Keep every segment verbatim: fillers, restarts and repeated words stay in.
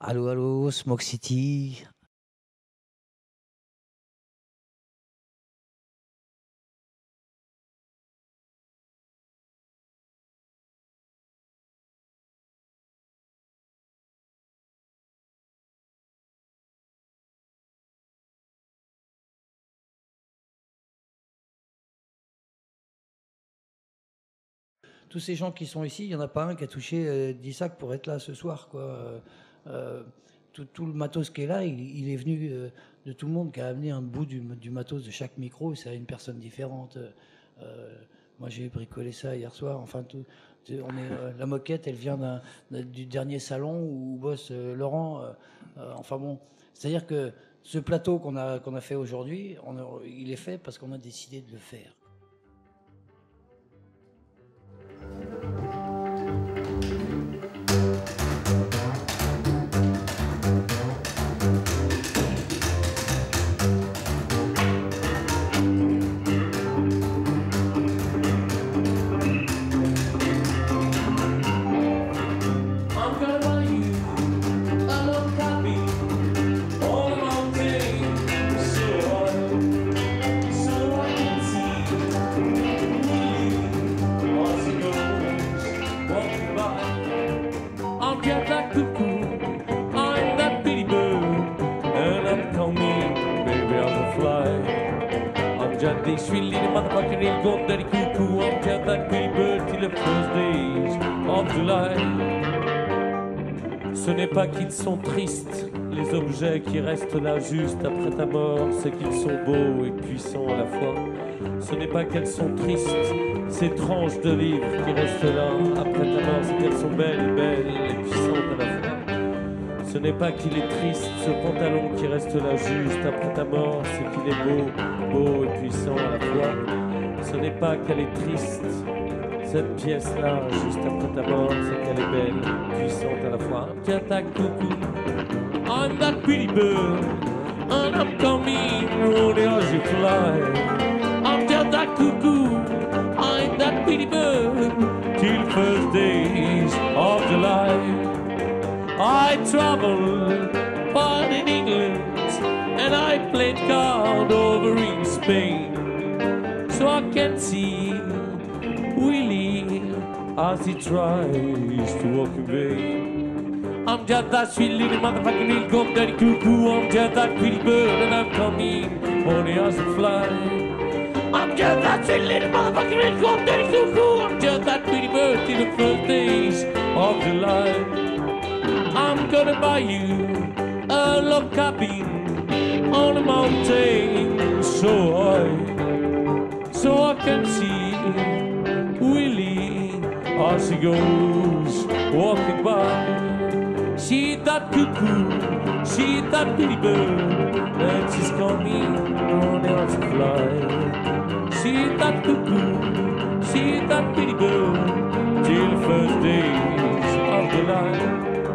Allô, allô, Smoke City. Tous ces gens qui sont ici, il n'y en a pas un qui a touché euh, dix sacs pour être là ce soir, quoi. Euh, euh, tout, tout le matos qui est là, il, il est venu euh, de tout le monde, qui a amené un bout du, du matos de chaque micro, c'est à une personne différente. Euh, moi, j'ai bricolé ça hier soir. Enfin, tout, tout- on est, euh, la moquette, elle vient d'un- d'un- du dernier salon où bosse euh, Laurent. Euh, euh, enfin bon, c'est-à-dire que ce plateau qu'on a, qu'on a fait aujourd'hui, on a- il est fait parce qu'on a décidé de le faire. I'm gonna buy you a little copy on a mountain so high, so I can see as it goes walking by. I'm just that cuckoo, I'm that bitty bird, and I'm coming, baby, I'm a fly. I'm just this sweet little motherfucking little gold daddy cuckoo. I'm just that bitty bird till the first days of July. Ce n'est pas qu'ils sont tristes, les objets qui restent là juste après ta mort, c'est qu'ils sont beaux et puissants à la fois. Ce n'est pas qu'elles sont tristes, ces tranches de livres qui restent là après ta mort, c'est qu'elles sont belles, belles et puissantes à la fois. Ce n'est pas qu'il est triste, ce pantalon qui reste là juste après ta mort, c'est qu'il est beau, beau et puissant à la fois. Ce n'est pas qu'elle est triste, cette pièce-là, juste après ta mort, c'est qu'elle est belle, puissante à la fois. I'm just that cuckoo, I'm that pretty bird, and I'm coming only as you fly. I'm just that cuckoo, I'm that pretty bird, till first days of July. I traveled far in England, and I played card over in Spain, so I can see Willie as he tries to walk in vain. I'm just that sweet little motherfucking little gum daddy cuckoo. I'm just that pretty bird and I'm coming only as a fly. I'm just that sweet little motherfucking little gum daddy cuckoo. I'm just that pretty bird till the first days of July. I'm gonna buy you a log cabin on a mountain so high, so I can see Willie as he goes walking by. See that cuckoo, see that pretty bird, and she's coming on as a fly. See that cuckoo, see that pretty bird, till the first days of the light.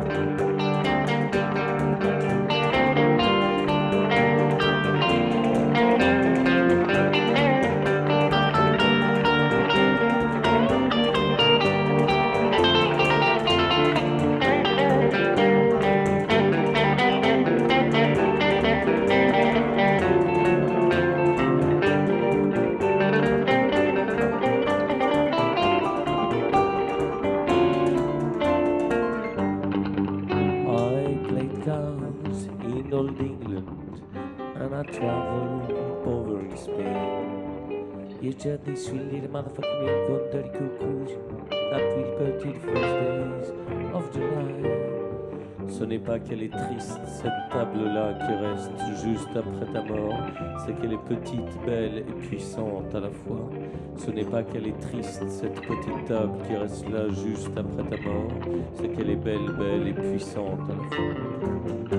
I played cards in old England and I traveled over in Spain. You just these sweet little motherfucking real good dirty cuckoos that pretty bird till the first days of July. Ce n'est pas qu'elle est triste, cette table-là qui reste juste après ta mort, c'est qu'elle est petite, belle et puissante à la fois. Ce n'est pas qu'elle est triste, cette petite table qui reste là juste après ta mort, c'est qu'elle est belle, belle et puissante à la fois.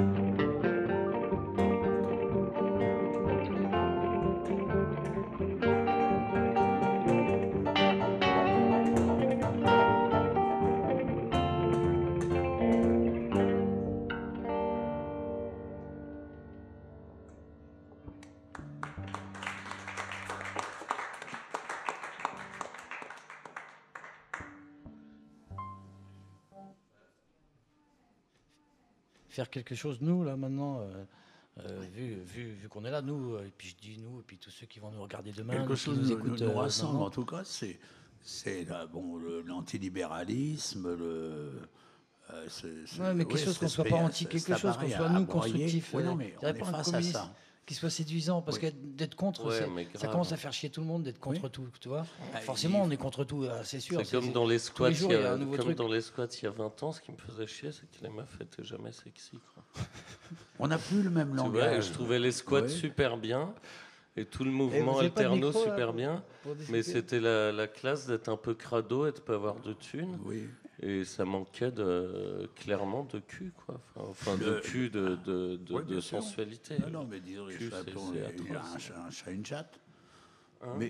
faire quelque chose, nous, là, maintenant, euh, euh, vu, vu, vu qu'on est là, nous, euh, et puis je dis nous, et puis tous ceux qui vont nous regarder demain, Quelque nous, qui chose nous nous, écoutent. nous euh, rassemble, maintenant. en tout cas, c'est, c'est là, bon, le- l'antilibéralisme, le... euh, c'est- c'est- Ouais, mais quelque ouais, chose qu'on cet soit pas aspect- anti cet quelque chose, qu'on appareil soit à nous broyer. constructif. Oui, euh, non, mais je dirais on est pas un face à communiste ça. qui soit séduisant, parce Oui. que d'être contre, Ouais, c'est- mais ça grave. commence à faire chier tout le monde d'être contre Oui. tout, tu vois. Ah, Forcément, il- on est contre tout, euh, c'est sûr. C'est comme dans les tous squats, les jours, il y il y a a- un nouveau comme truc. dans les squats il y a vingt ans, ce qui me faisait chier, c'est que les meufs étaient jamais sexy. Quoi. On n'a plus le même Tu vois, et langage. je trouvais les squats Ouais. super bien et tout le Et mouvement vous avez pas de alterno micro, là, super pour- bien, pour mais discuter c'était la, la classe d'être un peu crado et de pas avoir de thunes. Oui. Et ça manquait de, clairement de cul, quoi. Enfin, enfin, de Le- cul, de, de, de, Oui, de bien sûr. sensualité. Non, non, mais disons, les Cul, chats, c'est- on c'est est- atroce. il a un chat, un chat, une chatte. Hein Mais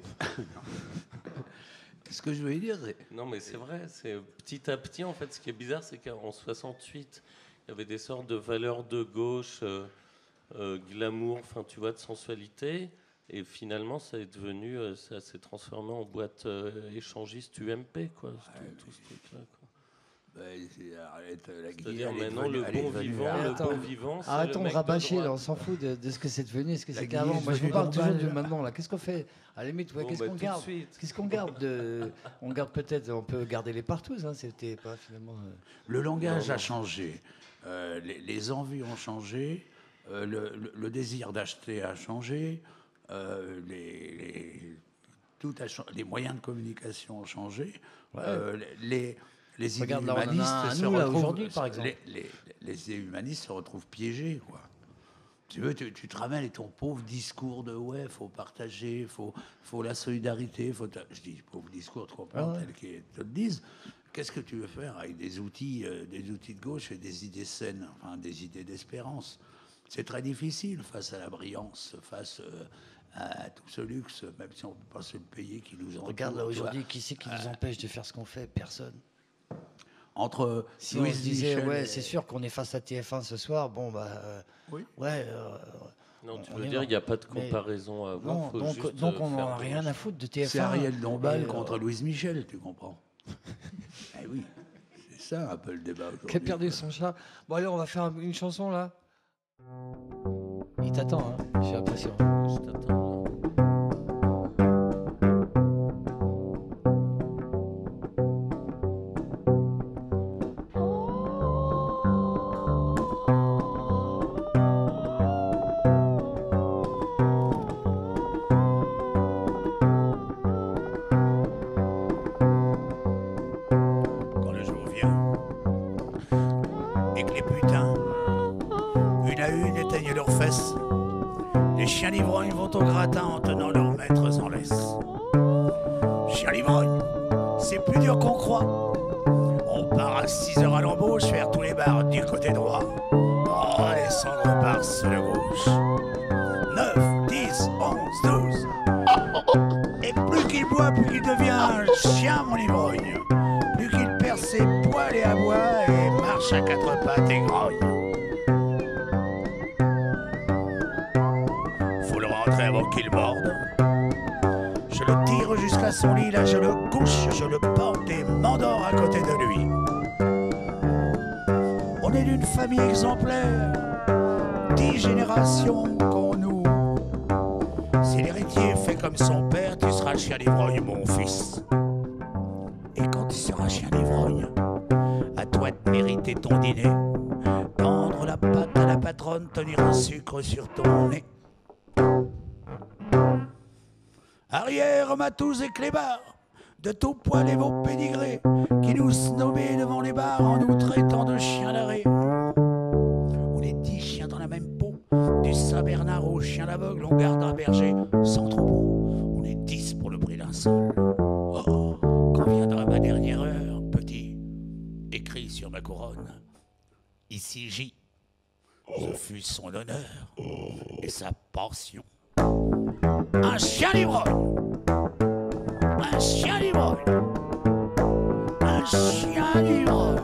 ce que je voulais dire, c'est Non, mais c'est vrai. C'est petit à petit, en fait, ce qui est bizarre, c'est qu'en soixante-huit, il y avait des sortes de valeurs de gauche, euh, euh, glamour, enfin, tu vois, de sensualité. Et finalement, ça est devenu, euh, ça s'est transformé en boîte euh, échangiste U M P, quoi. tout, tout ce truc-là, quoi. bah, c'est- arrête, la C'est-à-dire guillemette, elle est maintenant, devenue- le elle est bon devenue vivant, un- le Attends. bon vivant, c'est Arrêtons le de mec de rabâcher, là, on droite. s'en fout de, de ce que c'est devenu, ce que La c'était guillette avant. Moi, je vous devenue parle toujours normale. de maintenant, là. Qu'est-ce qu'on fait? À la limite, ouais, Bon, qu'est-ce bah, qu'on tout de garde? suite. Qu'est-ce qu'on garde de... On garde peut-être, on peut garder les partous, hein, c'était pas finalement... euh, Le langage Non, non. a changé, euh, les, les envies ont changé, euh, le, le- le désir d'acheter a changé, euh, les, les- tout a changé, les moyens de communication ont changé, euh, les, les idées Regarde, là, on en a humanistes un à se nous, là, retrouvent- aujourd'hui, par exemple. Les, les- les idées humanistes se retrouvent piégées, quoi. Tu veux, tu, tu te ramènes ton pauvre discours de ouais, faut partager, faut, faut la solidarité, faut. ta- Je dis pauvre discours, tu comprends, Ah ouais. tel qu'ils te le disent. Qu'est-ce que tu veux faire avec des outils, euh, des outils de gauche et des idées saines, enfin des idées d'espérance? C'est très difficile face à la brillance, face euh, à tout ce luxe, même si on ne peut pas se le payer, qui nous entoure. Regarde, là, tu vois. aujourd'hui, qui c'est qui nous empêche de faire ce qu'on fait? Personne. Entre Si on Louise se disait, Michel ouais, et- c'est sûr qu'on est face à T F un ce soir, bon, bah... euh, Oui. Ouais... euh, Non, tu On veux est dire, mort. il n'y a pas de Mais- comparaison à avoir. non, faut donc, juste, donc euh, on faire n'en a des rien à choses. foutre de T F un. C'est Ariel Dombal Et, euh, contre Louise Michel, tu comprends? Eh oui, c'est ça un peu le débat aujourd'hui. Qui a perdu son chat. Bon, allez, on va faire une chanson, là. Il t'attend, hein, j'ai l'impression. Je t'attends. Quand le jour vient et que les putains, une à une, éteignent leurs fesses, les chiens d'ivrognes vont au gratin en tenant leurs maîtres en laisse. Chiens d'ivrognes, c'est plus dur qu'on croit. On part à six heures à l'embauche, faire tous les bars du côté droit. Oh, les cendres partent sur le gauche. neuf, dix, onze, douze. Et plus qu'il boit, plus qu'il devient un chien, mon ivrogne. Plus qu'il perd ses poils et aboie et marche à quatre pattes et grogne. Faut le rentrer avant qu'il morde. Je le tire jusqu'à son lit, là je le couche, je le porte et m'endors à côté de lui. On est d'une famille exemplaire, dix générations qu'on nous. Si l'héritier fait comme son père, tu seras chien d'ivrogne, mon fils. Et quand tu seras chien d'ivrogne, à toi de mériter ton dîner. Tendre la patte à la patronne, tenir un sucre sur ton nez. Arrière, matous et clébards, de tout poil et vos pédigrés, qui nous snobbaient devant les bars en nous traitant de chiens d'arrêt. On est dix chiens dans la même peau, du Saint-Bernard au chien d'aveugle, on garde un berger sans troupeau. On est dix pour le prix d'un seul. Oh, quand viendra ma dernière heure, petit, écrit sur ma couronne, ici J, ce fut son honneur et sa pension. Un chien d'ivrogne, un chien d'ivrogne, un chien d'ivrogne.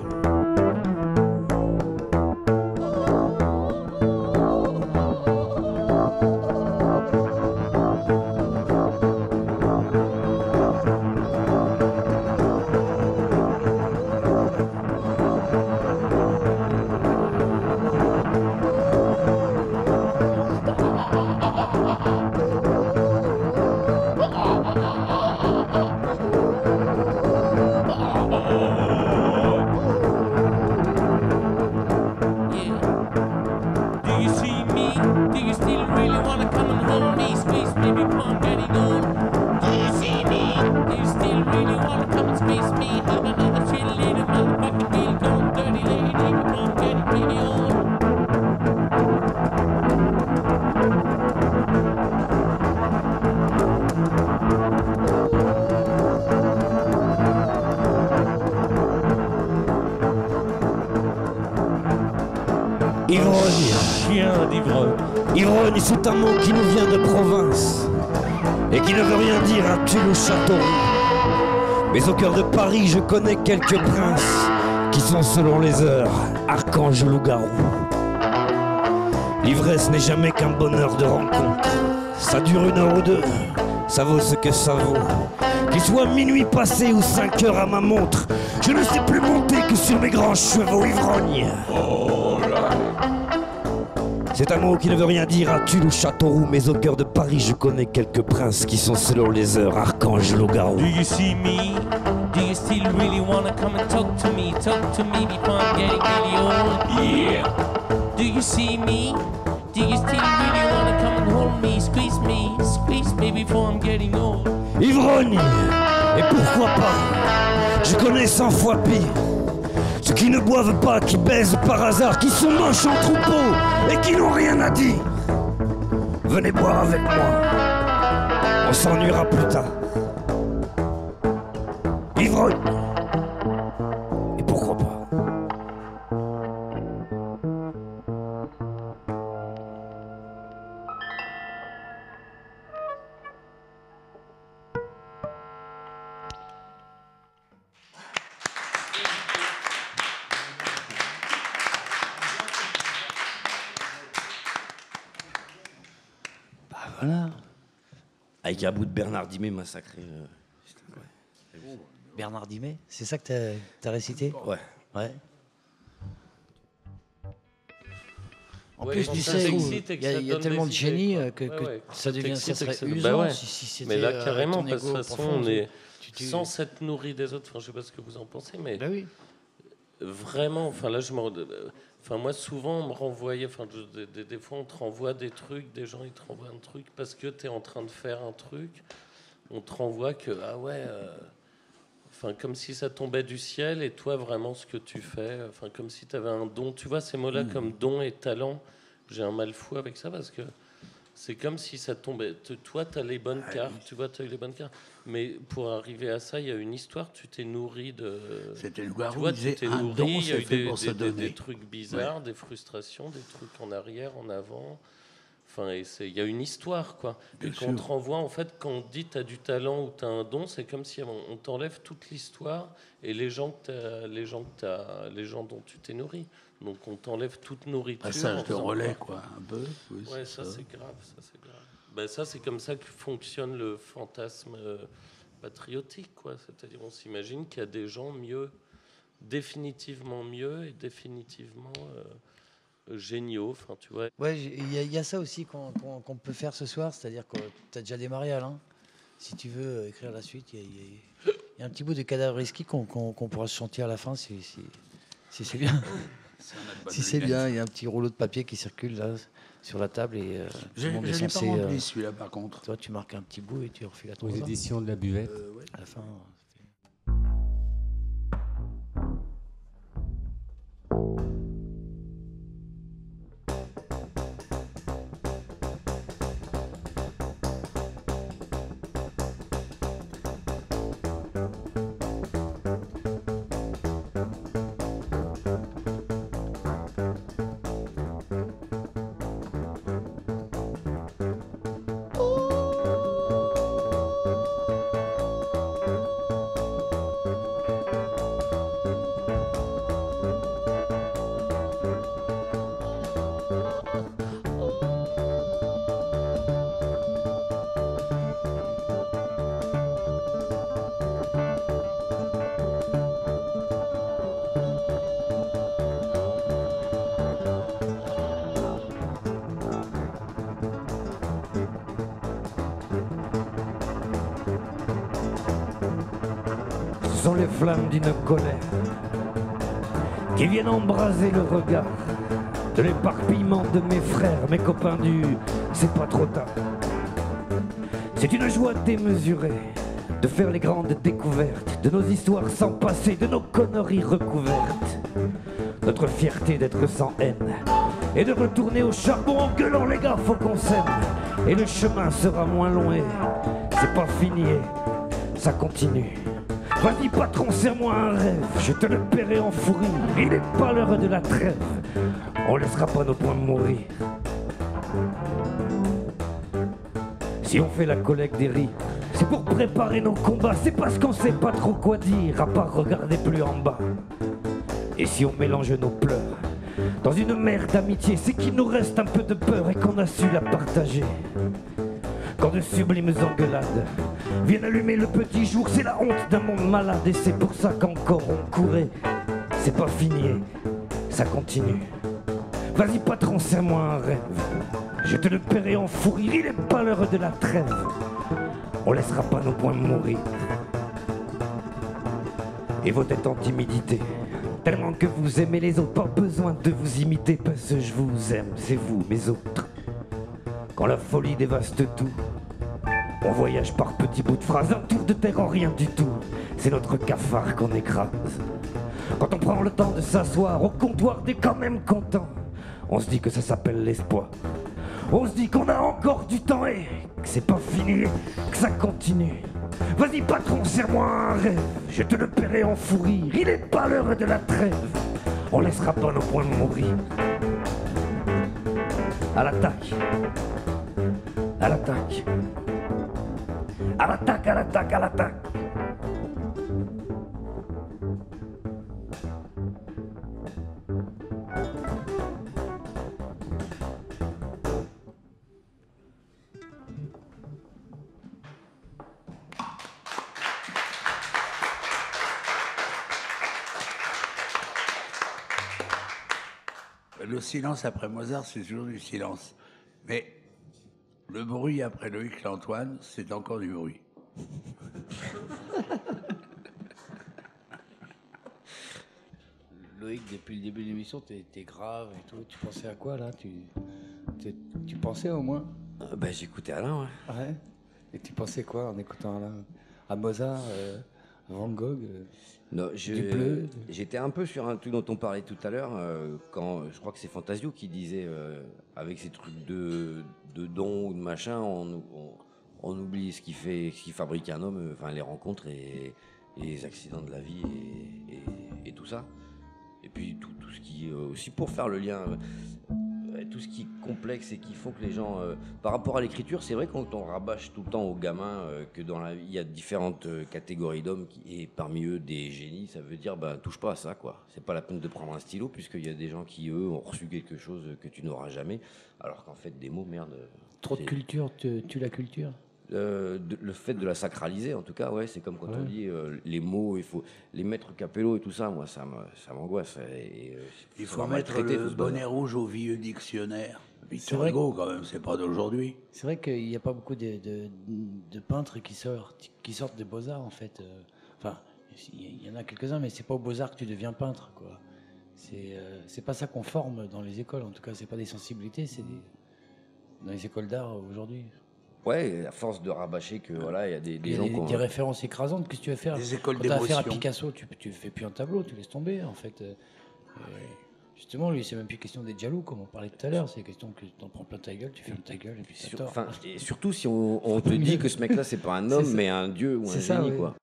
Ivrogne. Chien d'ivrogne. Ivrogne, c'est un mot qui nous vient de province et qui ne veut rien dire à Tulle ou Châteauroux. Mais au cœur de Paris, je connais quelques princes qui sont selon les heures archanges loups-garous. L'ivresse n'est jamais qu'un bonheur de rencontre. Ça dure une heure ou deux, ça vaut ce que ça vaut. Qu'il soit minuit passé ou cinq heures à ma montre, je ne sais plus monter que sur mes grands chevaux ivrognes. Oh là. C'est un mot qui ne veut rien dire à Tulle ou Châteauroux, mais au cœur de Paris, je connais quelques princes qui sont selon les heures archanges loups-garous. Do you see me? Do you still really wanna come and talk to me? Talk to me before I'm getting really old. Yeah. Do you see me? Do you still really wanna come and hold me? Squeeze me, squeeze me before I'm getting old. Ivrogne, et pourquoi pas? Je connais cent fois pire. Ceux qui ne boivent pas, qui baisent par hasard, qui sont moches en troupeau et qui n'ont rien à dire. Venez boire avec moi, on s'ennuiera plus tard. Ivrogne, et pourquoi pas? Voilà. Avec un bout de Bernard Dimet massacré. Euh, Bernard Dimet, c'est ça que tu as récité? Ouais. Ouais. En Ouais, plus, quand tu ça sais, t'excite et il que y a, ça il y a donne tellement des de idées, génie quoi. euh, que, Ouais, que ouais. ça, devient, t'excite ça et que serait ça- usant bah ouais. si, si c'était Mais là, euh, carrément, ton parce que de ego toute façon, profond, on tu- est tu- tu- sans s'être nourri des autres. Enfin, je sais pas ce que vous en pensez, mais Bah oui. vraiment, enfin là, je me, enfin moi, souvent, on me renvoyait, enfin, je- des, des- des fois, on te renvoie des trucs, des gens, ils te renvoient un truc parce que tu es en train de faire un truc. On te renvoie que, ah ouais, euh, enfin, comme si ça tombait du ciel et toi, vraiment, ce que tu fais, enfin, comme si tu avais un don. Tu vois, ces mots-là, comme don et talent, j'ai un mal fou avec ça parce que c'est comme si ça tombait. Te- Toi, tu as les bonnes cartes, tu vois, tu as eu les bonnes cartes. Mais pour arriver à ça, il y a une histoire, tu t'es nourri de. C'était le Tu garou, vois, il tu disait t'es un nourri, don, il y a c'est eu fait des, pour se des- des- donner. des trucs bizarres, des frustrations, des trucs en arrière, en avant. Enfin, et c'est- il y a une histoire, quoi. Bien et quand sûr. on te renvoie, en fait, quand on te dit tu as du talent ou tu as un don, c'est comme si on, on t'enlève toute l'histoire et les gens, que t'as- les, gens que t'as- les gens dont tu t'es nourri. Donc on t'enlève toute nourriture. en Passage de faisant relais, quoi. quoi, un peu. Oui, Ouais, c'est ça, c'est grave, ça c'est grave. Ben, ça c'est comme ça que fonctionne le fantasme euh, patriotique, quoi. C'est-à-dire on s'imagine qu'il y a des gens mieux, définitivement mieux et définitivement euh, géniaux. Enfin, tu vois. Ouais, j'ai- il y, a- il y a ça aussi qu'on qu'on- qu'on peut faire ce soir, c'est-à-dire que tu as déjà démarré, Alain. Si tu veux euh, écrire la suite, il y, a- il y a- il y a un petit bout de cadavre risqué qu'on qu'on- qu'on pourra se chanter à la fin si, si, si c'est bien. Si c'est bien, il y a un petit rouleau de papier qui circule là sur la table et euh, tout Je le monde est je l'ai pas censé. rempli euh, celui-là, par contre. toi, tu marques un petit bout et tu refiles à ton Aux voisin. éditions de la Buvette. Euh, ouais. À la fin. Ce sont les flammes d'une colère qui viennent embraser le regard de l'éparpillement de mes frères, mes copains du c'est pas trop tard. C'est une joie démesurée de faire les grandes découvertes de nos histoires sans passé, de nos conneries recouvertes. Notre fierté d'être sans haine et de retourner au charbon en gueulant les gars, faut qu'on s'aime. Et le chemin sera moins long et c'est pas fini, et ça continue. Vas-y patron, serre-moi un rêve, je te le paierai en fou rire, il est pas l'heure de la trêve. on laissera pas nos points mourir. Si on fait la collecte des riz, c'est pour préparer nos combats, c'est parce qu'on sait pas trop quoi dire, à part regarder plus en bas. Et si on mélange nos pleurs dans une mer d'amitié, c'est qu'il nous reste un peu de peur et qu'on a su la partager. Quand de sublimes engueulades viennent allumer le petit jour, c'est la honte d'un monde malade. Et c'est pour ça qu'encore on courait. C'est pas fini, ça continue. Vas-y patron, serre-moi un rêve. Je te le paierai en fou rire, il est pas l'heure de la trêve. On laissera pas nos points mourir. Et vos têtes en timidité, tellement que vous aimez les autres, pas besoin de vous imiter, parce que je vous aime, c'est vous, mes autres. Quand la folie dévaste tout, on voyage par petits bouts de phrases, un tour de terre en rien du tout. C'est notre cafard qu'on écrase. Quand on prend le temps de s'asseoir au comptoir des quand même contents, on se dit que ça s'appelle l'espoir. On se dit qu'on a encore du temps et que c'est pas fini, que ça continue. Vas-y patron, serre-moi un rêve, je te le paierai en fou rire. Il est pas l'heure de la trêve, on laissera pas nos points mourir. À l'attaque, à l'attaque, à l'attaque, à l'attaque, à l'attaque. Le silence après Mozart, c'est toujours du silence. Mais le bruit après Loïc Lantoine, c'est encore du bruit. Loïc, depuis le début de l'émission, t'es, t'es grave et tout. Tu pensais à quoi là? Tu, tu pensais au moins? euh, bah, J'écoutais Alain, ouais. Ouais. Et tu pensais quoi en écoutant Alain? À Mozart, euh, à Van Gogh euh, Non, je, du bleu. J'étais un peu sur un truc dont on parlait tout à l'heure, euh, quand je crois que c'est Fantasio qui disait, euh, avec ces trucs de, de dons ou de machin, on, on, on oublie ce qui fait, ce qui fabrique un homme, enfin les rencontres et, et les accidents de la vie et, et, et tout ça. Et puis tout, tout ce qui euh, aussi pour faire le lien, euh, tout ce qui est complexe et qui font que les gens, euh, par rapport à l'écriture, c'est vrai quand on rabâche tout le temps aux gamins euh, que dans la vie il y a différentes euh, catégories d'hommes qui, et parmi eux des génies, ça veut dire bah touche pas à ça quoi. C'est pas la peine de prendre un stylo puisqu'il y a des gens qui eux ont reçu quelque chose que tu n'auras jamais, alors qu'en fait des mots merde. Trop de culture, tu, tu la culture. Euh, de, le fait de la sacraliser, en tout cas, ouais, c'est comme quand Ouais. on dit euh, les mots, il faut les mettre capello et tout ça. Moi, ça, me, ça m'angoisse. Et, et, euh, Il ça faut m'a mettre maltraité, le tout ce bonnet bazar. rouge au vieux dictionnaire. C'est Victor vrai Hugo, quand même, c'est pas d'aujourd'hui. C'est vrai qu'il n'y a pas beaucoup de, de, de peintres qui sortent, qui sortent des beaux-arts, en fait. Euh, Enfin, il y en a quelques-uns, mais c'est pas aux beaux-arts que tu deviens peintre, quoi. C'est euh, c'est pas ça qu'on forme dans les écoles, en tout cas, c'est pas des sensibilités, c'est des... dans les écoles d'art aujourd'hui. Ouais, à force de rabâcher que voilà, il y a des, des Il y a gens des, qui ont- des références écrasantes, qu'est-ce que tu veux faire? Des écoles Quand t'as affaire à d'émotion. Picasso, tu, tu fais plus un tableau, tu laisses tomber, en fait. Euh, Justement, lui, c'est même plus question d'être jaloux, comme on parlait tout à l'heure, c'est question que t'en prends plein ta gueule, tu fermes ta gueule, et puis Sur- t'as tort. enfin, et surtout si on, on te dit que ce mec-là, c'est pas un homme, C'est ça. mais un dieu ou un C'est ça, génie, ouais. quoi.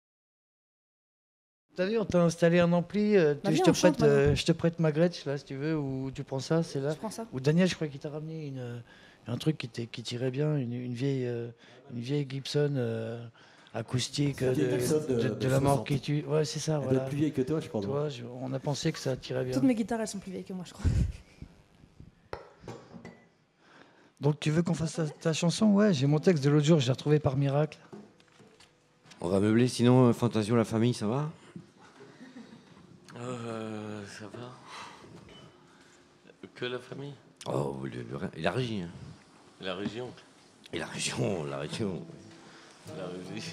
T'as vu, on t'a installé un ampli, euh, Bah je, viens, te on chante, prête, euh, je te prête ma Gretsch, là, si tu veux, ou tu prends ça, c'est là. Je prends ça. Ou Daniel, je crois qu'il t'a ramené une, euh, un truc qui, t'est- qui tirait bien, une, une vieille, euh, une vieille Gibson euh, acoustique C'est une euh, vieille de, Gibson de- de, de de la mort soixante. qui tue. Ouais, c'est ça, Elle doit voilà. être plus vieille que toi, je pense. Toi, je- on a pensé que ça tirait bien. Toutes mes guitares, elles sont plus vieilles que moi, je crois. Donc tu veux qu'on fasse ta, ta chanson? Ouais, j'ai mon texte de l'autre jour, je l'ai retrouvé par miracle. On va meubler, sinon, euh, Fantasio, la famille, ça va? Euh, ça va. Que la famille. Oh, le, le- élargi. Hein. La région. Et la région, la région. La régie.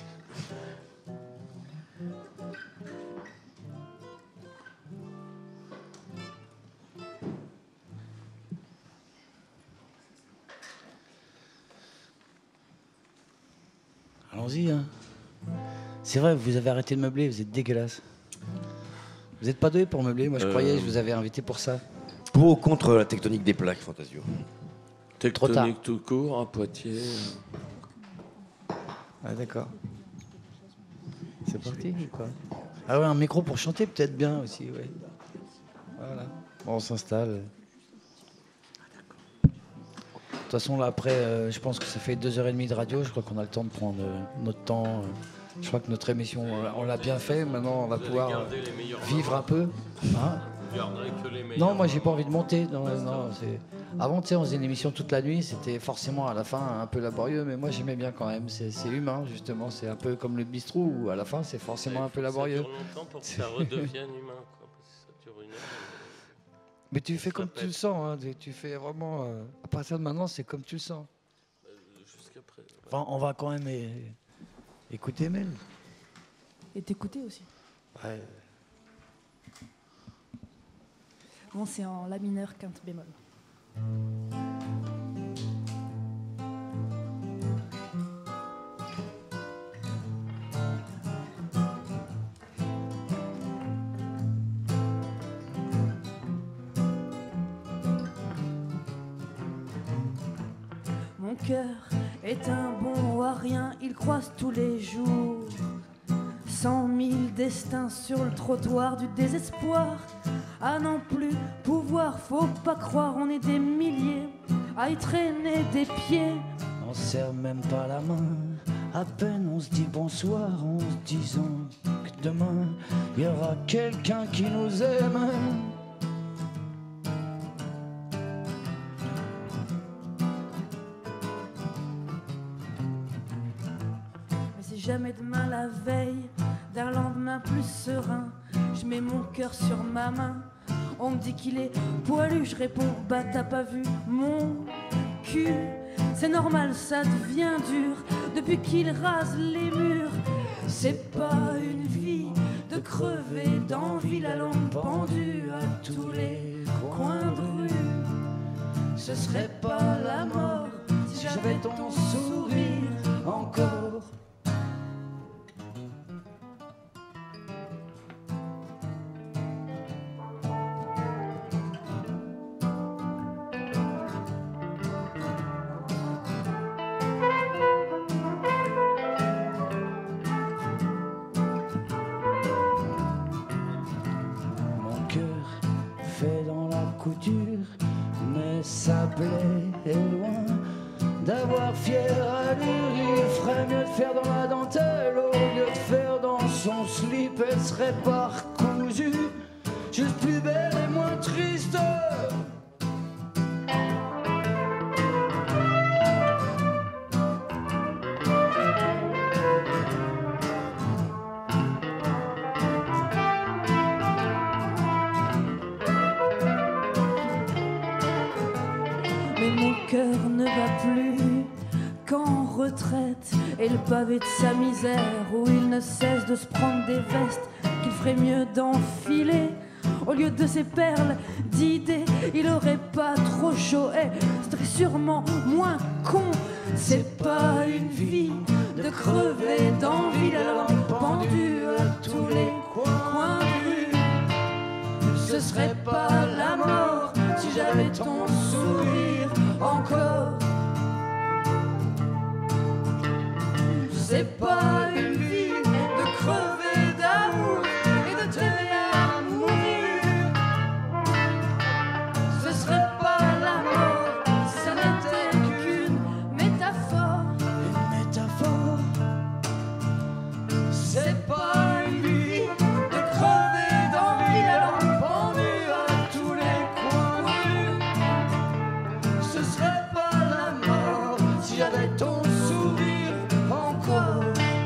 Allons-y, hein. C'est vrai, vous avez arrêté de meubler, vous êtes dégueulasse. Vous n'êtes pas doué pour meubler, moi je Euh. croyais que je vous avais invité pour ça. Pour ou contre la tectonique des plaques, Fantasio? Trop tard. Tectonique tout court, à Poitiers. Ah d'accord. C'est parti ou quoi? Ah ouais, un micro pour chanter peut-être bien aussi, ouais. Voilà. Bon, on s'installe. façon, là, après, euh, je pense que ça fait deux heures et demie de radio. Je crois qu'on a le temps de prendre euh, notre temps. euh. Je crois que notre émission, on l'a- on l'a bien fait. Maintenant, on va pouvoir euh, vivre un peu. Hein. Non, moi, j'ai pas envie de monter. Non, non, c'est... Avant, tu sais, on faisait une émission toute la nuit. C'était forcément à la fin un peu laborieux, mais moi, j'aimais bien quand même. C'est, c'est humain, justement. C'est un peu comme le bistrot où à la fin, c'est forcément un peu laborieux. Ça dure longtemps pour que ça redevienne humain, quoi, parce que ça dure une heure. Mais tu fais comme tu le sens. Hein. Tu- Tu fais vraiment. euh, À partir de maintenant, c'est comme tu le sens. Euh, Jusqu'après. ouais. Enfin, on va quand même é- écouter Mel. Et t'écouter aussi. Ouais. Bon, c'est en la mineur quinte bémol. Mon cœur est un bon à rien, il croise tous les jours cent mille destins sur le trottoir du désespoir. À n'en plus pouvoir, faut pas croire, on est des milliers à y traîner des pieds. On serre même pas la main. À peine on se dit bonsoir en se disant que demain il y aura quelqu'un qui nous aime. Mais si jamais demain la veille d'un lendemain plus serein, je mets mon cœur sur ma main. On me dit qu'il est poilu, je réponds bah t'as pas vu mon cul. C'est normal, ça devient dur depuis qu'il rase les murs. C'est pas une vie de crever d'envie, la langue pendue à tous les coins de rue. Ce serait pas la mort si j'avais ton sourire encore. Mon cœur fait dans la couture, mais sa plaie est loin d'avoir fière allure. Il ferait mieux de faire dans la dentelle au lieu de faire dans son slip. Elle serait parcousue, juste plus belle et moins triste. Mais mon cœur ne va plus qu'en retraite, et le pavé de sa misère où il ne cesse de se prendre des vestes qu'il ferait mieux d'enfiler. Au lieu de ses perles d'idées, il aurait pas trop chaud et serait sûrement moins con. C'est pas une vie de crever d'envie, la lampe pendue à tous les coins de rue. Ce serait pas la mort si j'avais ton sourire encore. C'est pas une vie de crever d'amour et de t'aimer à mourir. Ce serait pas la mort, ça n'était qu'une métaphore. Une métaphore. C'est pas une vie de crever d'envie, la lampe pendue à tous les coins de rue. Ce serait pas la mort si j'avais ton sourire encore.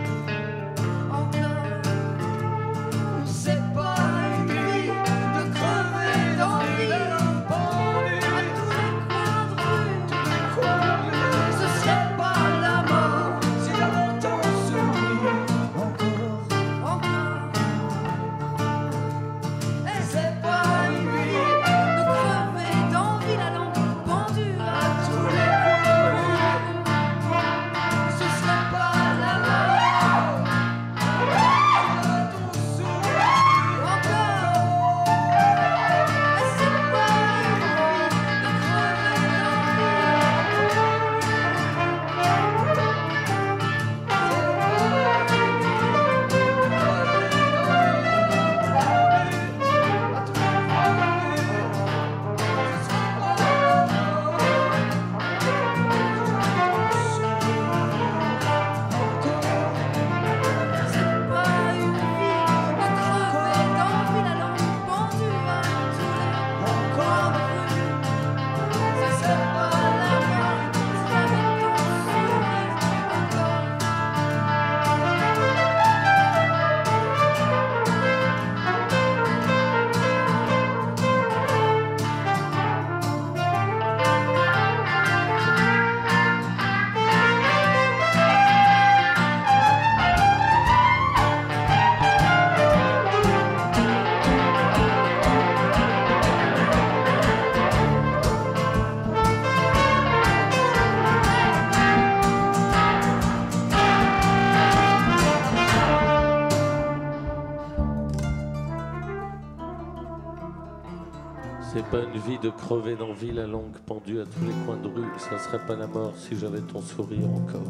C'est pas une vie de crever d'envie, la langue pendue à tous les coins de rue. Ça serait pas la mort si j'avais ton sourire encore.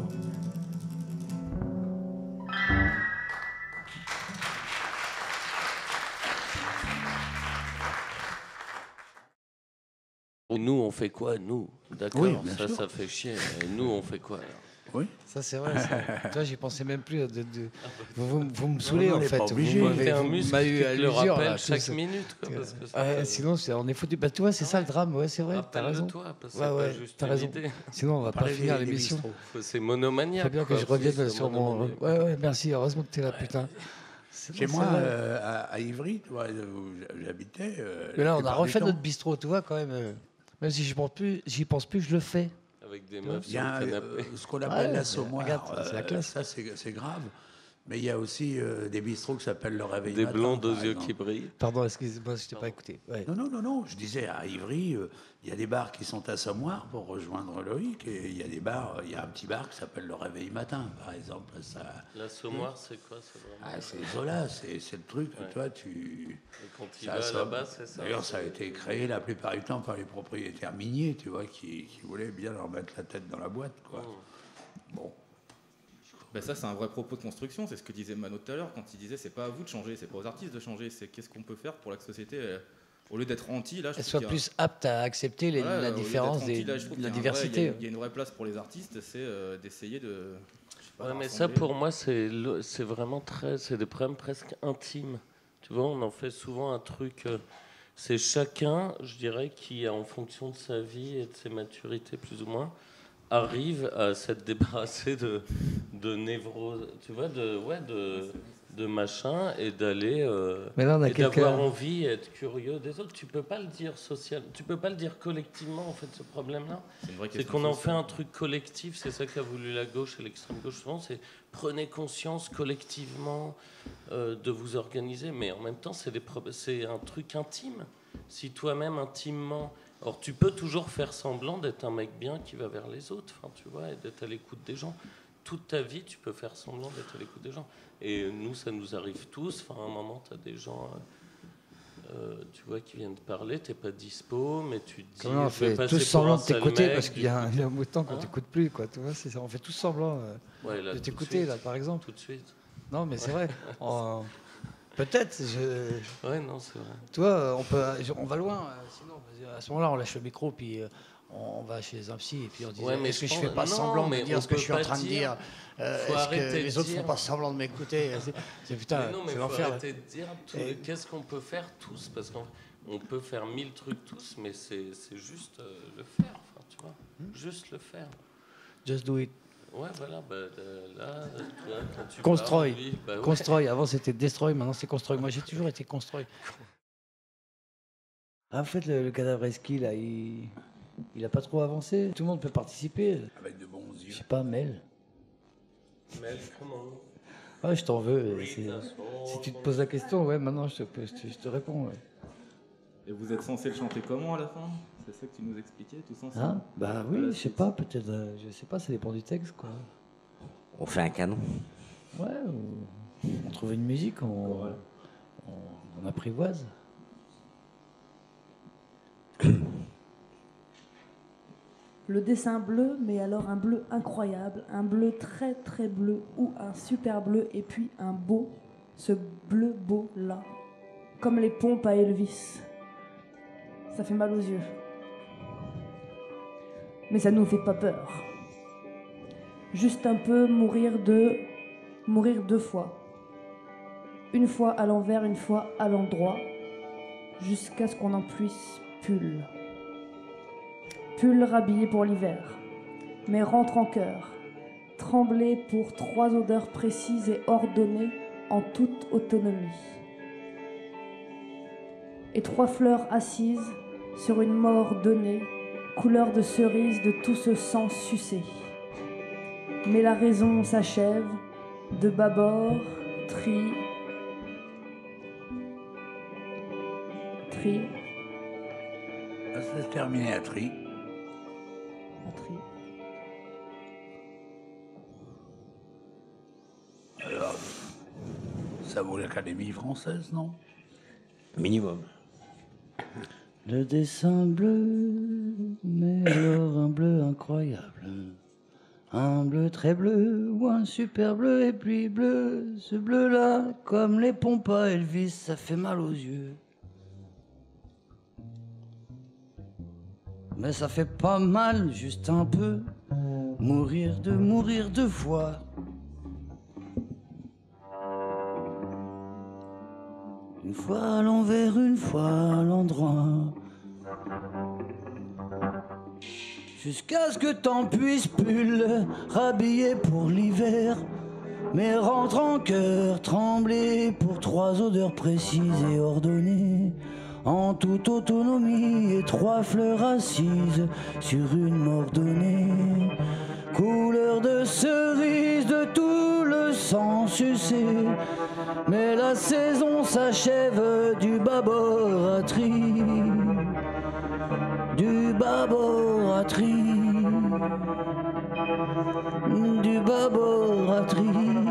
Nous, on fait quoi, nous? D'accord, Oui, bien ça, sûr. ça fait chier. Mais nous, on fait quoi alors? Oui. Ça, c'est vrai. ça. Tu vois, j'y pensais même plus. De, de... Vous, vous, vous me saoulez, non, on en est fait. pas Vous obligé. m'avez- T'es un vous muscle m'avez qui eu te à le l'usure, rappelle là, chaque tout ça. minute. Quoi, parce que ça Ouais, fait- sinon, c'est- on est foutu. Bah, tu vois, c'est ça le drame. Ouais, c'est vrai. T'as raison. Rappelle-le-toi, parce que Ouais, c'est ouais, pas juste t'as une raison. idée. Sinon, on va pas parlait finir des- des l'émission. bistrots. Faut- C'est monomaniaque. Faut bien que quoi. je revienne C'est sur mon. monomaniaque. Ouais, ouais, merci. Heureusement que t'es là, putain. C'est- Chez c'est moi, vrai. euh, à, à Ivry, tu vois, où j'habitais. euh, Mais la là, on a plupart du refait temps, notre bistrot, tu vois, quand même. euh, Même si j'y pense plus, j'y pense plus, je le fais. Avec des meufs Il y sur a le euh, canapé. ce qu'on appelle Ouais, l'assommoir. regarde, c'est la euh, classe. Ça, c'est c'est grave. Mais il y a aussi euh, des bistrots qui s'appellent le Réveil Des Matin, blondes aux par yeux exemple. qui brillent. Pardon, excusez-moi, je t'ai pas écouté. Ouais. Non, non, non, non. Je disais, à Ivry, euh, il y a des bars qui sont assommoirs pour rejoindre Loïc. Et il y a des bars, il y a un petit bar qui s'appelle le Réveil Matin, par exemple. Ça, L'assommoir, c'est quoi? C'est vraiment. ah, c'est Zola, c'est c'est le truc, Ouais. toi, tu... Et quand il ça va assomme. là-bas, c'est ça. D'ailleurs, ça a été créé la plupart du temps par les propriétaires miniers, tu vois, qui, qui voulaient bien leur mettre la tête dans la boîte, quoi. Bon. Ben ça, c'est un vrai propos de construction. C'est ce que disait Mano tout à l'heure quand il disait c'est pas à vous de changer, c'est pas aux artistes de changer, c'est qu'est-ce qu'on peut faire pour que la société, elle, au lieu d'être anti, là, je Elle trouve soit qu'il y a- plus apte à accepter les- Voilà, la au lieu d'être différence, anti, des, là, je trouve la qu'il y a un vrai- diversité. Il y, a- il y a une vraie place pour les artistes, c'est euh, d'essayer de. je sais pas, Ouais, de mais ça, rassembler. pour moi, c'est le- c'est vraiment très. C'est des problèmes presque intimes. Tu vois, on en fait souvent un truc. euh, C'est chacun, je dirais, qui, en fonction de sa vie et de ses maturités, plus ou moins, arrive à s'être débarrassé de, de névrose, tu vois, de, ouais, de, de machin, et d'aller. euh, Mais là, on a et d'avoir quelqu'un. envie, être curieux des autres. Tu peux pas le dire social, tu peux pas le dire collectivement, en fait, ce problème-là. C'est une vraie C'est question qu'on en sociale. fait un truc collectif, c'est ça qu'a voulu la gauche et l'extrême gauche souvent, c'est prenez conscience collectivement euh, de vous organiser, mais en même temps c'est des pro- c'est un truc intime. Si toi-même intimement, alors tu peux toujours faire semblant d'être un mec bien qui va vers les autres, enfin, tu vois, et d'être à l'écoute des gens. Toute ta vie, tu peux faire semblant d'être à l'écoute des gens. Et nous, ça nous arrive tous. Enfin, à un moment, tu as des gens... euh, euh, tu vois, qui viennent te parler, t'es pas dispo, mais tu te dis. Comment on je vais fait passer tous pour semblant un de sale t'écouter mec, parce qu'il y a un, il y a un bout de temps qu'on Hein t'écoute plus, quoi. Tu vois, c'est ça. On fait tous semblant euh, Ouais, là, de tout t'écouter, suite. là, par exemple. Tout de suite. Non, mais c'est vrai. En- Peut-être. Je... Ouais, non, c'est vrai. Tu vois, on peut, on va loin. euh, Sinon, à ce moment-là, on lâche le micro, puis euh, on va chez un psy, et puis on dit Ouais, mais est-ce que je je pense- fais pas non, semblant de mais dire on ce que peut je suis en pas train de dire. dire euh, Faut Est-ce arrêter que de les autres dire. font pas semblant de m'écouter C'est- c'est putain, Mais non, mais c'est faut l'enfer. arrêter de dire tout- Et- qu'est-ce qu'on peut faire tous, parce qu'on on peut faire mille trucs tous, mais c'est c'est juste euh, le faire, enfin, tu vois, juste le faire. Just do it. Ouais, voilà, bah, euh, là, tu vois, quand tu Construy. parles, oui, bah ouais. Construy. Avant, c'était destroy, maintenant, c'est construy. Moi, j'ai toujours été construy. Ah, en fait, le, le cadavre esquis, là, il... il a pas trop avancé. Tout le monde peut participer. Avec de bons Je yeux. sais pas, Mel. Mel, comment Ah, je t'en veux. c'est- Si tu te poses la question, ouais, maintenant, je te, je te, je te réponds. ouais. Et vous êtes censé le chanter comment à la fin? C'est ça que tu nous expliquais, tous ensemble? Hein Bah oui, je sais pas, peut-être. euh, je sais pas, ça dépend du texte, quoi. On fait un canon. Ouais, ou- on trouve une musique, on, on, on apprivoise. Le dessin bleu, mais alors un bleu incroyable, un bleu très très bleu ou un super bleu et puis un beau, ce bleu beau là, comme les pompes à Elvis. Ça fait mal aux yeux. Mais ça nous fait pas peur. Juste un peu mourir de... mourir deux fois. Une fois à l'envers, une fois à l'endroit, jusqu'à ce qu'on en puisse pull. Pull rhabillé pour l'hiver, mais rentre en cœur, trembler pour trois odeurs précises et ordonnées en toute autonomie. Et trois fleurs assises sur une mort donnée, couleur de cerise de tout ce sang sucé. Mais la raison s'achève, de bâbord, tri, tri, Ça s'est terminé à Tri. tri. Alors, ça vaut l'Académie française, non? Minimum. Le dessin bleu, mais alors un bleu incroyable. Un bleu très bleu ou un super bleu et puis bleu. Ce bleu-là, comme les pompes à Elvis, ça fait mal aux yeux. Mais ça fait pas mal, juste un peu. Mourir de mourir deux fois. Une fois à l'envers, une fois à l'endroit. Jusqu'à ce que t'en puisses plus le rhabiller pour l'hiver. Mais rentre en cœur, trembler pour trois odeurs précises et ordonnées. En toute autonomie et trois fleurs assises sur une mordonnée. Couleur de cerise de tout le sang sucé. Mais la saison s'achève du bâbord à tri. Du bâbord à tri. Du bâbord à tri.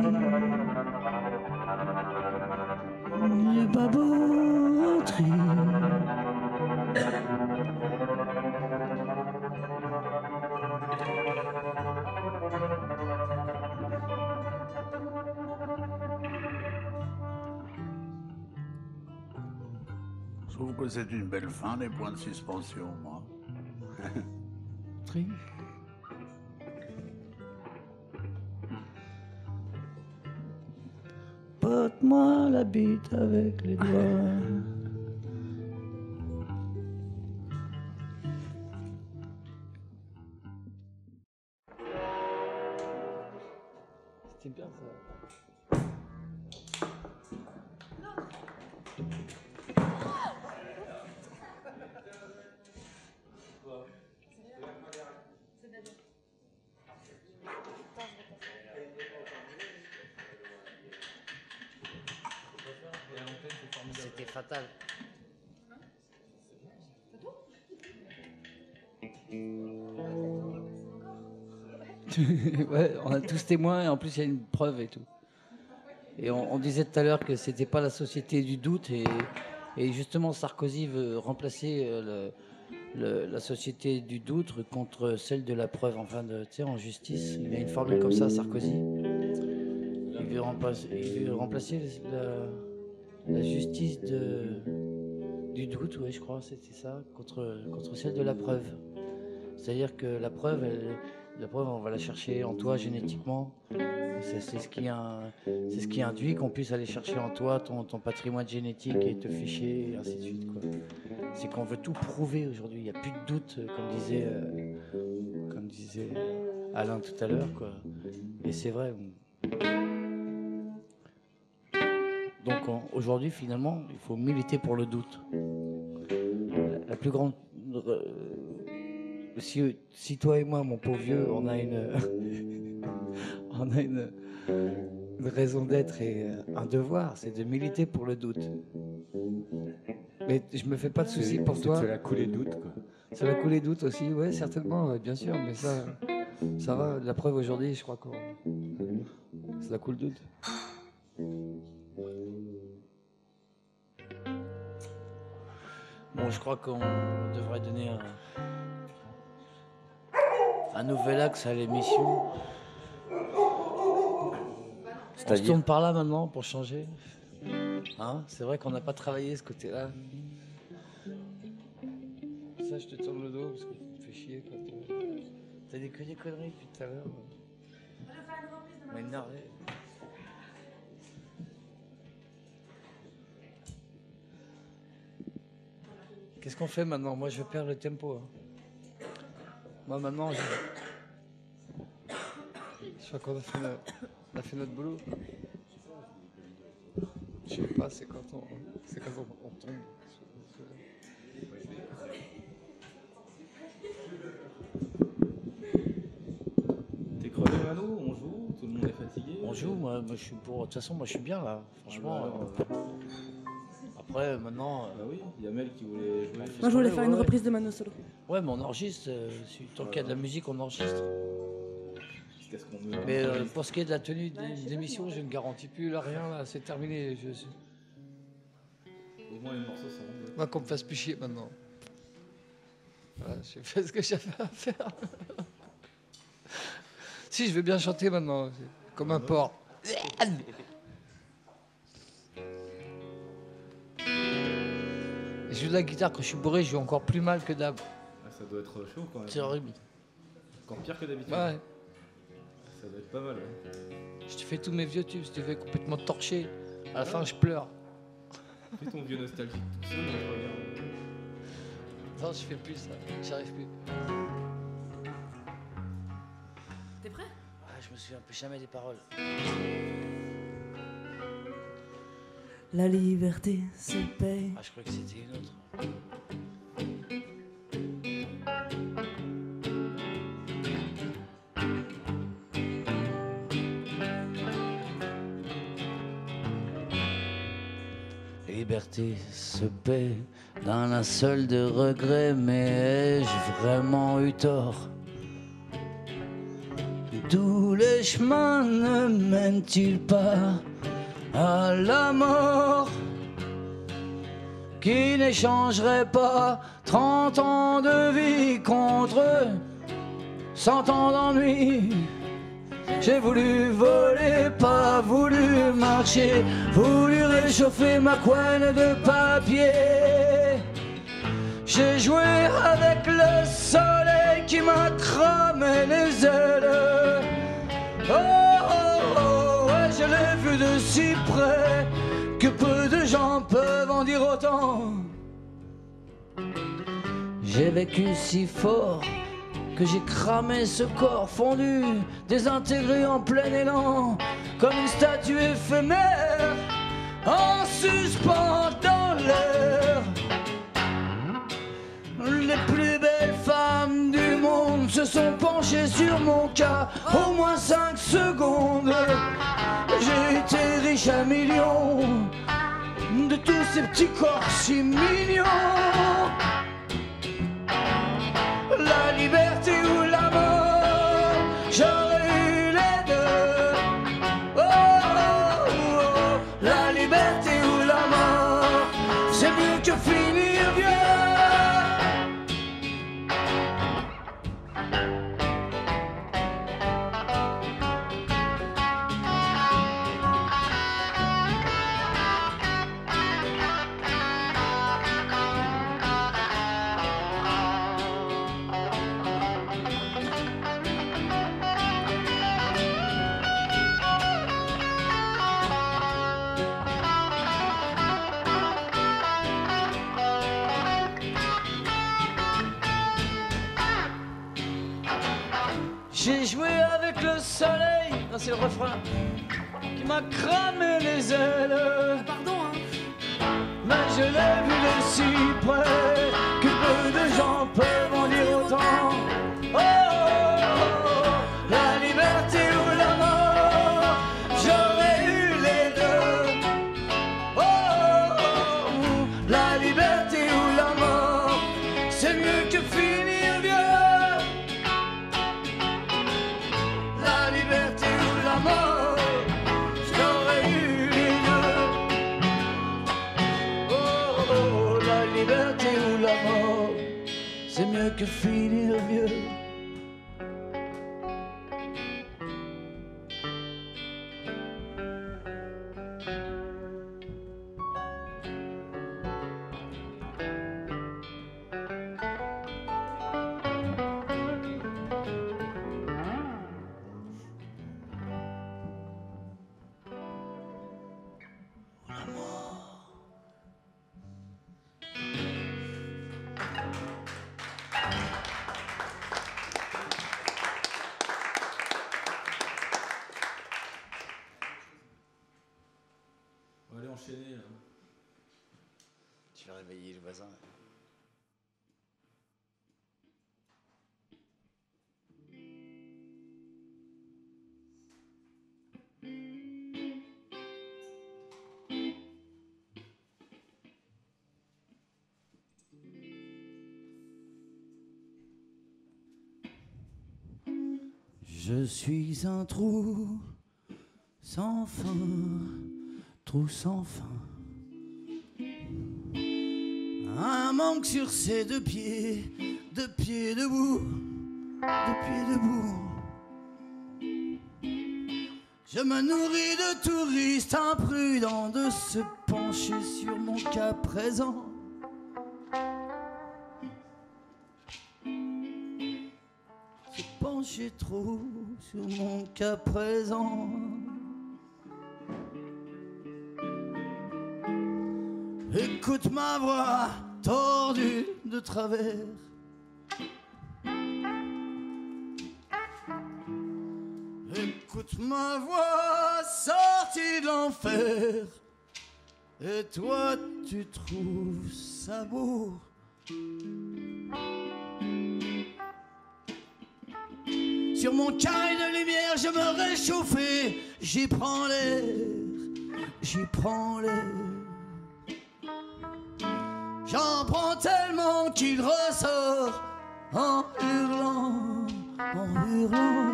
Du bâbord à tri. Je trouve que c'est une belle fin, les points de suspension, moi. Tri. Pote-moi la bite avec les doigts. C'était bien ça. C'était fatal. Ouais, on a tous témoins et en plus il y a une preuve et tout. Et on, on disait tout à l'heure que c'était pas la société du doute et, et justement Sarkozy veut remplacer euh, le, le, la société du doute contre celle de la preuve, enfin de, tu sais, en justice. Il y a une formule comme ça, Sarkozy. Il veut remplacer, il veut remplacer la, la justice de, du doute, oui, je crois, c'était ça, contre, contre celle de la preuve. C'est-à-dire que la preuve, elle, la preuve, on va la chercher en toi génétiquement. C'est, c'est, ce qui a, c'est ce qui induit qu'on puisse aller chercher en toi ton, ton patrimoine génétique et te ficher, et ainsi de suite, quoi. C'est qu'on veut tout prouver aujourd'hui. Il n'y a plus de doute, comme disait, euh, comme disait Alain tout à l'heure, quoi. Et c'est vrai. Donc on, aujourd'hui, finalement, il faut militer pour le doute. La, la plus grande... Euh, si, si toi et moi, mon pauvre vieux, on a une... on a une, une raison d'être et un devoir, c'est de militer pour le doute. Mais je me fais pas de soucis pour toi. Ça va couler doute, quoi. Ça va couler doute aussi, ouais, certainement, ouais, bien sûr, mais ça, ça va. La preuve aujourd'hui, je crois qu'on, ça coule doute. Bon, je crois qu'on devrait donner un, un nouvel axe à l'émission. On se tourne par là maintenant pour changer. Hein, c'est vrai qu'on n'a pas travaillé ce côté-là. Ça, je te tourne le dos parce que tu me fais chier quand euh... t'as des, des conneries depuis tout à l'heure. On m'a énervé. Qu'est-ce qu'on fait maintenant? Moi, je perds le tempo. Hein. Moi, maintenant, je... je crois qu'on a fait, notre... on a fait notre boulot. Je sais pas, c'est quand on, c'est quand on, on tombe. T'es crevé, Mano? On joue? Tout le monde est fatigué? On joue, moi, moi je suis pour. De toute façon, moi je suis bien là, franchement. Ah bah, euh... Après, maintenant. Euh... Bah oui, il y a Mel qui voulait jouer. Moi je voulais faire ouais, une ouais. reprise de Mano Solo. Ouais, mais on enregistre. Euh, tant qu'il y a de la musique, on enregistre. Qu'est-ce qu'on veut? Mais euh, pour ce qui est de la tenue de l'émission, je ne garantis plus là, rien, là, c'est terminé. Je... Au moins les morceaux sont. Moi, qu'on me fasse plus chier maintenant. Voilà, j'ai fait ce que j'avais à faire. Si, je vais bien chanter maintenant, comme un porc. Je joue de la guitare quand je suis bourré, je joue encore plus mal que d'hab. Ah, ça doit être chaud quand même. C'est horrible. Encore pire que d'habitude. Ouais. Ça doit être pas mal. Ouais. Je te fais tous mes vieux tubes, je te fais complètement torcher. À la fin, je pleure. Fais ton vieux nostalgique tout seul, je regarde. Non, je fais plus ça, j'arrive plus. T'es prêt? Ah, je me souviens plus jamais des paroles. La liberté se paye. Ah, je croyais que c'était une autre. Liberté se paie dans la seule de regret, mais ai-je vraiment eu tort? Tous les chemins ne mènent-ils pas à la mort? Qui n'échangerait pas trente ans de vie contre cent ans d'ennui? J'ai voulu voler, pas voulu marcher, voulu réchauffer ma couenne de papier. J'ai joué avec le soleil qui m'a cramé les ailes. Oh, oh, oh, ouais, je l'ai vu de si près que peu de gens peuvent en dire autant. J'ai vécu si fort que j'ai cramé ce corps fondu, désintégré en plein élan, comme une statue éphémère, en suspens dans l'air. Les plus belles femmes du monde se sont penchées sur mon cas, au moins cinq secondes. J'ai été riche à millions de tous ces petits corps si mignons. La liberté ou la mort, j'aurais eu les deux. Oh, oh, oh, la liberté ou la mort, c'est mieux que finir vieux. J'ai joué avec le soleil, non c'est le refrain, qui m'a cramé les ailes. Pardon, hein. Mais je l'ai vu de si près que peu de gens peuvent en dire autant. Oh, oh, oh, la liberté ou la mort, j'aurais eu les deux. Oh, oh, oh, la liberté ou la mort, c'est mieux que finir vieux. La liberté ou la mort, j'aurais eu les deux. Oh, oh, la liberté ou la mort, c'est mieux que finir vieux. On va aller enchaîner. Là. Tu vas réveiller le voisin. Je suis un trou sans fin, trou sans fin. Un manque sur ses deux pieds, de pied debout, de pied debout. Je me nourris de touristes imprudents de se pencher sur mon cas présent. Se pencher trop sur mon cas présent. Écoute ma voix tordue de travers. Écoute ma voix sortie de l'enfer. Et toi tu trouves ça beau. Sur mon carré de lumière je me réchauffais. J'y prends l'air, j'y prends l'air. J'en prends tellement qu'il ressort en hurlant, en hurlant.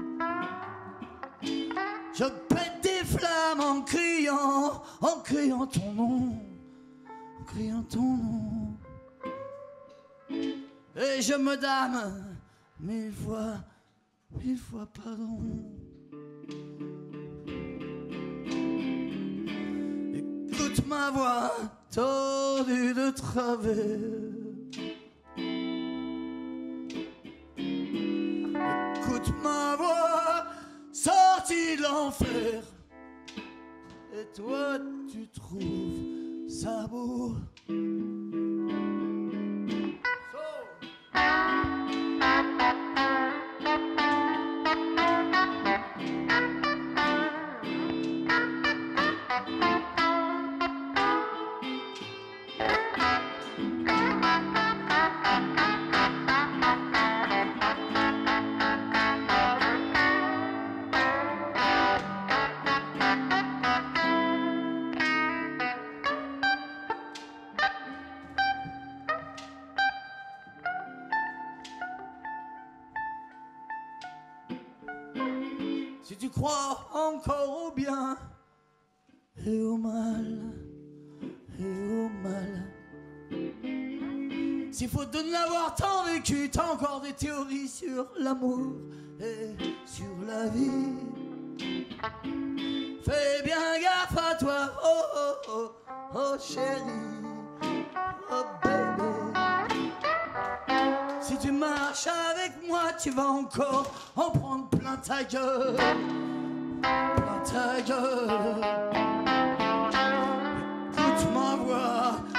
Je pète des flammes en criant, en criant ton nom, en criant ton nom. Et je me damne mille fois, mille fois pardon. Écoute ma voix tordue de travers. Écoute ma voix sortie de l'enfer. Et toi tu trouves ça beau. Si tu crois encore au bien et au mal, et au mal. S'il faut de n'avoir tant vécu, t'as encore des théories sur l'amour et sur la vie. Fais bien gaffe à toi, oh oh oh, oh chérie, oh baby. Si tu marches avec moi, tu vas encore en prendre plein ta gueule, plein ta gueule. Écoute ma voix